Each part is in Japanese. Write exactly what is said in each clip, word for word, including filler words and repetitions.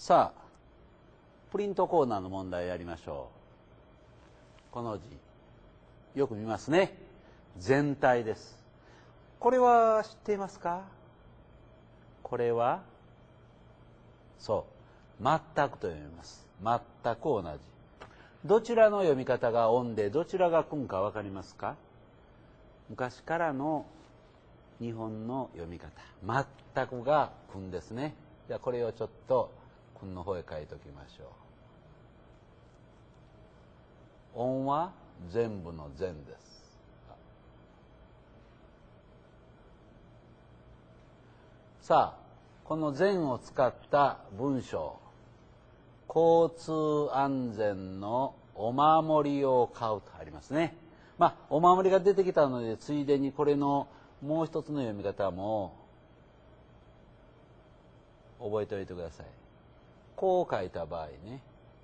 さあ、プリントコーナーの問題やりましょう。この字、よく見ますね。全体です。これは知っていますか？これは、そう、全くと読みます。全く同じ。どちらの読み方が音で、どちらが訓か分かりますか？昔からの日本の読み方、全くが訓ですね。じゃあこれをちょっと訓の方へ書いておきましょう。音は全部の全です。さあ、この全を使った文章、交通安全のお守りを買うとありますね。まあ、お守りが出てきたので、ついでにこれのもう一つの読み方も覚えておいてください。こう書いた場合ね、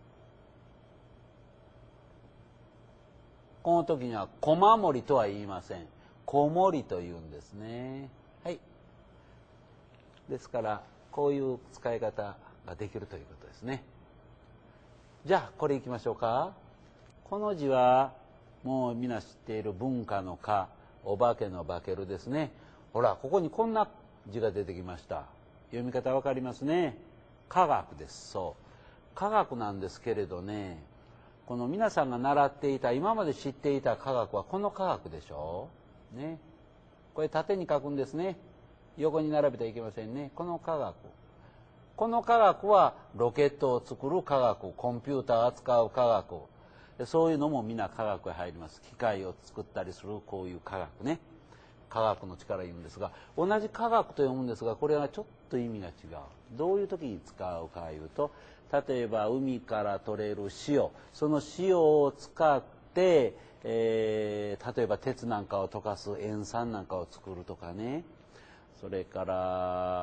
この時には小守りとは言いません。小守りと言うんですね。はい。ですからこういう使い方ができるということですね。じゃあこれいきましょうか。この字はもうみんな知っている文化の化、お化けの化けるですね。ほら、ここにこんな字が出てきました。読み方わかりますね。科学です。そう。科学なんですけれどね、この皆さんが習っていた、今まで知っていた科学はこの科学でしょう。ね。これ縦に書くんですね。横に並べてはいけませんね。この科学。この科学はロケットを作る科学、コンピューターを扱う科学。そういうのもみんな科学へ入ります。機械を作ったりするこういう科学ね。科学の力言うんですが、同じ科学と読むんですが、これはちょっと意味が違う。どういう時に使うかいうと、例えば海から取れる塩、その塩を使って、えー、例えば鉄なんかを溶かす塩酸なんかを作るとかね。それから、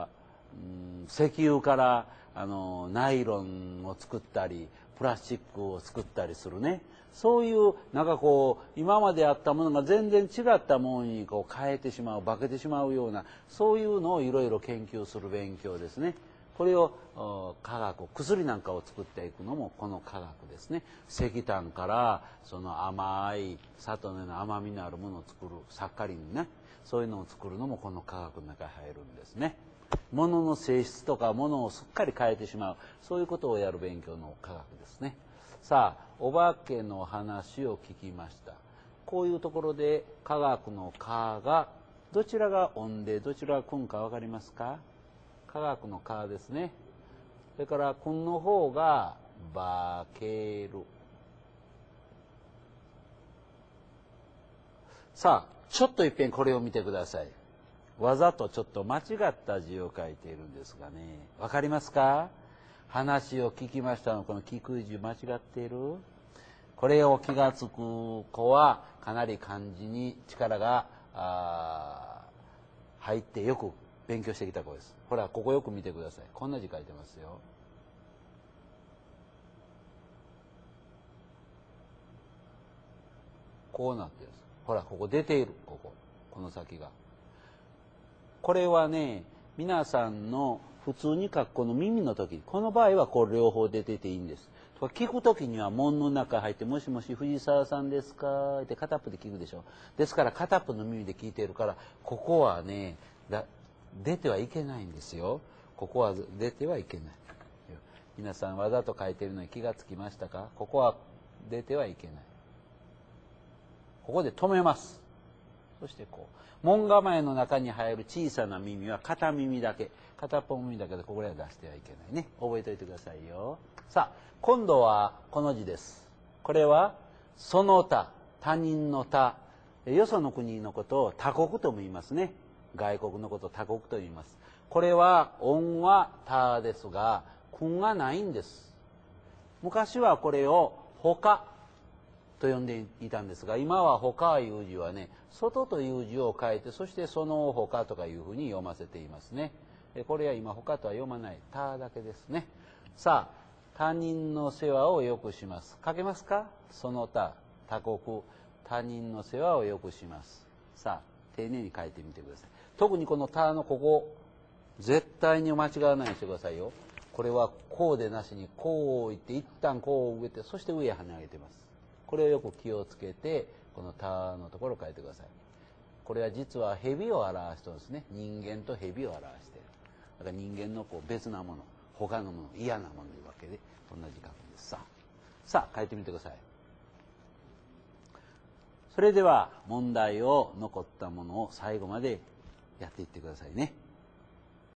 うん、石油からあのナイロンを作ったりプラスチックを作ったりするね。そういうなんかこう今まであったものが全然違ったものにこう変えてしまう、化けてしまうような、そういうのをいろいろ研究する勉強ですね。これを科学、薬なんかを作っていくのもこの科学ですね。石炭からその甘い砂糖のような甘みのあるものを作るサッカリンね、そういうのを作るのもこの科学の中に入るんですね。物の性質とか物をすっかり変えてしまう、そういうことをやる勉強の科学ですね。さあ、お化けの話を聞きました。こういうところで科学の科がどちらが音でどちらが訓か分かりますか？科学の科ですね。それから訓の方が化ける。さあ、ちょっといっぺんこれを見てください。わざとちょっと間違った字を書いているんですがね、わかりますか？話を聞きましたのこの聞く字間違っている？これを気がつく子はかなり漢字に力が入ってよく勉強してきた子です。ほら、ここよく見てください。こんな字書いてますよ。こうなってるんです。ほら、ここ出ている。ここ。この先が。これはね、皆さんの普通に書くこの耳の時、この場合はこれ両方出てていいんです。聞く時には門の中入って、もしもし藤沢さんですかって片っぽで聞くでしょ。ですから片っぽの耳で聞いてるから、ここはね、だ出てはいけないんですよ。ここは出てはいけない。皆さんわざと書いてるのに気がつきましたか？ここは出てはいけない。ここで止めます。そしてこう門構えの中に入る小さな耳は片耳だけ、片っぽ耳だけでここでは出してはいけないね。覚えておいてくださいよ。さあ、今度はこの字です。これはその他、他人の他、よその国のことを他国とも言いますね。外国のことを他国と言います。これは音は他ですが訓がないんです。昔はこれを他と呼んでいたんですが、今は他いう字はね、外という字を書いて、そしてその他とかいうふうに読ませていますね。これは今他とは読まない、他だけですね。さあ、他人の世話をよくします。書けますか？その他、他国、他人の世話をよくします。さあ、丁寧に書いてみてください。特にこの他のここ、絶対に間違わないようにしてくださいよ。 これはこうでなしにこう置いて一旦こう植えてそして上へ跳ね上げてます。これをよく気をつけてこの田のところを書いてください。これは実は蛇を表してるんですね。人間と蛇を表している。だから人間のこう別なもの、他のもの、嫌なものというわけで同じ書くんですさ。さあ書いてみてください。それでは問題を残ったものを最後までやっていってくださいね。